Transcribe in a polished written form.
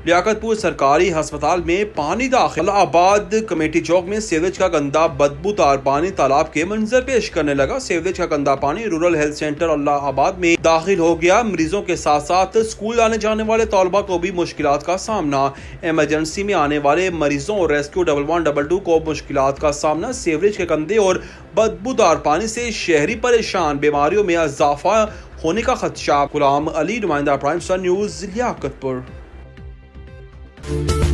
लियाकतपुर सरकारी अस्पताल में पानी दाखिल। इलाहाबाद कमेटी चौक में सीवरेज का गंदा बदबूदार पानी तालाब के मंजर पेश करने लगा। सीवरेज का गंदा पानी रूरल हेल्थ सेंटर इलाहाबाद में दाखिल हो गया। मरीजों के साथ साथ स्कूल आने जाने वाले तलबा को भी मुश्किलात का सामना। इमरजेंसी में आने वाले मरीजों और रेस्क्यू 1112 को मुश्किलात का सामना। सीवरेज के गंदे और बदबूदार पानी से शहरी परेशान, बीमारियों में इजाफा होने का खदशा। गुलाम अली, नुमाइंदा प्राइम सन न्यूज़, लियाकतपुर।